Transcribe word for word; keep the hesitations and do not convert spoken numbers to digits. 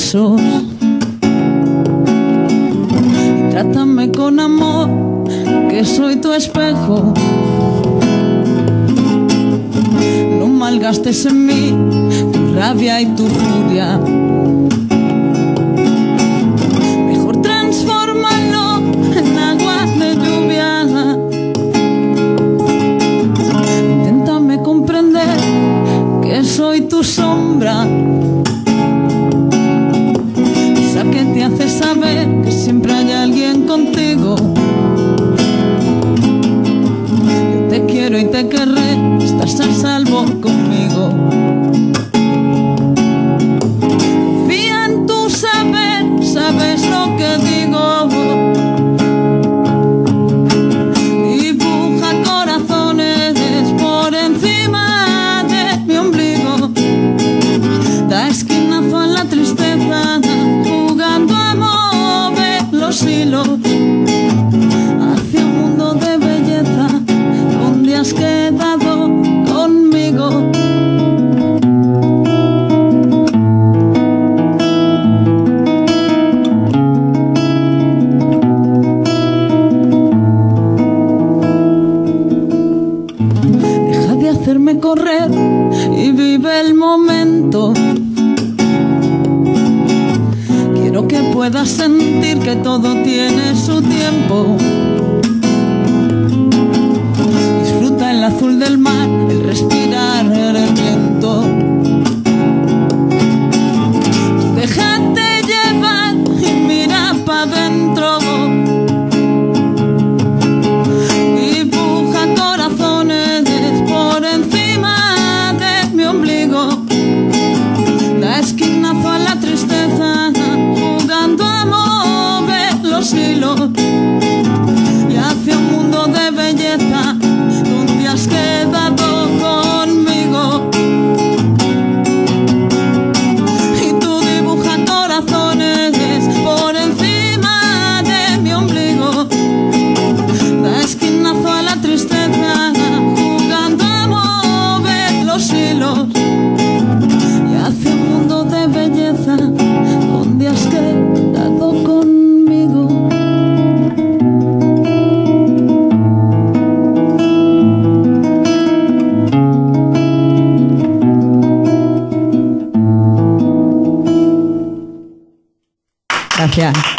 besos y trátame con amor, que soy tu espejo. No malgastes en mí tu rabia y tu furia. Mejor transfórmalo en agua de lluvia. Inténtame comprender que soy tu sombra, esa que te hace saber que siempre hay alguien contigo. Yo te quiero y te querré, estás a salvo conmigo. Confía en tu saber, sabes lo que digo. Dibuja corazones por encima de mi ombligo. Da esquinazo a la tristeza, jugando a mover los hilos hacia un mundo de belleza donde has quedado conmigo. Deja de hacerme correr y vive el momento. Quiero que puedas sentir que todo tiene su tiempo. Disfruta el azul del mar, el respirar el viento. Tú déjate llevar y mira pa' dentro. Dibuja corazones por encima de mi ombligo. Da esquinazo a la tristeza, jugando a mover los hilos y hacia un mundo de belleza donde has quedado conmigo. Y tú dibujas corazones por encima de mi ombligo. Da esquinazo a la tristeza, jugando a mover los hilos y hacia un mundo de belleza donde has quedado conmigo. Gracias.